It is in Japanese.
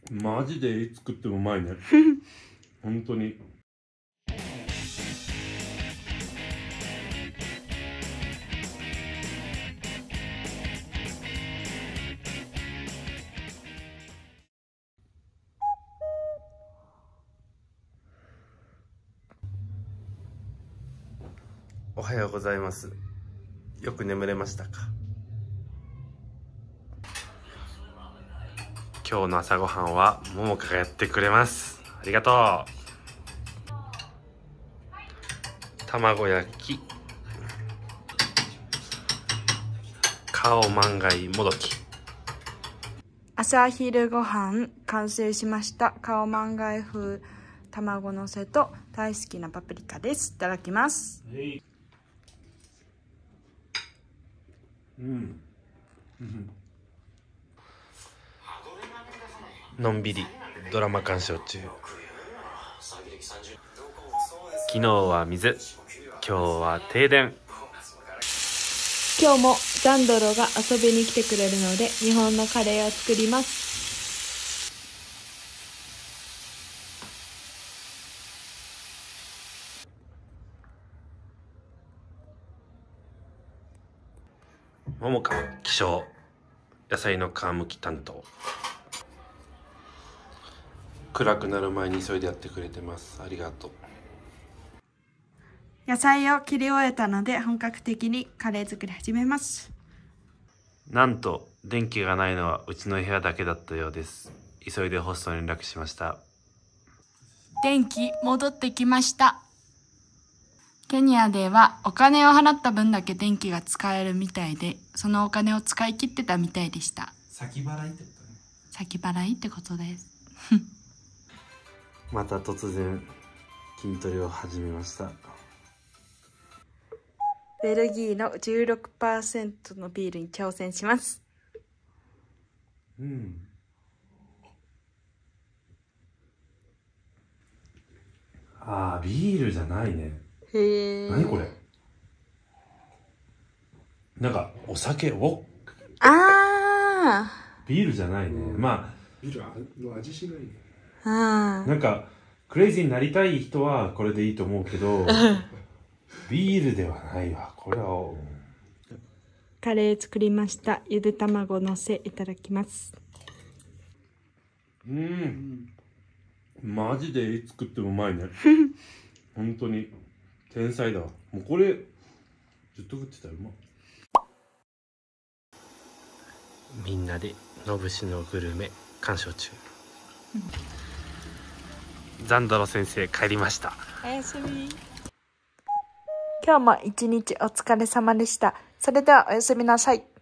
マジで作ってもうまいね。本当に。おはようございます。よく眠れましたか？今日の朝ごはんはももかがやってくれます。ありがとう。卵焼き、カオマンガイもどき。 朝昼ごはん完成しました。カオマンガイ風卵のせと大好きなパプリカです。いただきます。 のんびりドラマ鑑賞中。昨日は水、今日は停電。 今日もザンドロが遊びに来てくれるので日本のカレーを作ります。 ももか起床、野菜の皮むき担当。暗くなる前に急いでやってくれてます。ありがとう。 野菜を切り終えたので本格的にカレー作り始めます。 なんと電気がないのはうちの部屋だけだったようです。急いでホストに連絡しました。 電気戻ってきました。ケニアではお金を払った分だけ電気が使えるみたいで、そのお金を使い切ってたみたいでした。 先払いってことね。 先払いってことです。 また突然筋トレを始めました。 ベルギーの 16% のビールに挑戦します。 ああ、ビールじゃないね。 へえ。 何これ。なんかお酒を。 あビールじゃないね。まあビールの味しないね。 なんかクレイジーになりたい人はこれでいいと思うけどビールではないわ。これはカレー作りました。ゆで卵のせいただきます。 マジで作ってもうまいね。本当に天才だわ。もうこれずっと食ってたらうまい。みんなでのぶしのグルメ鑑賞中。ザンドロ先生帰りました。 おやすみ。今日も一日お疲れ様でした。それではおやすみなさい。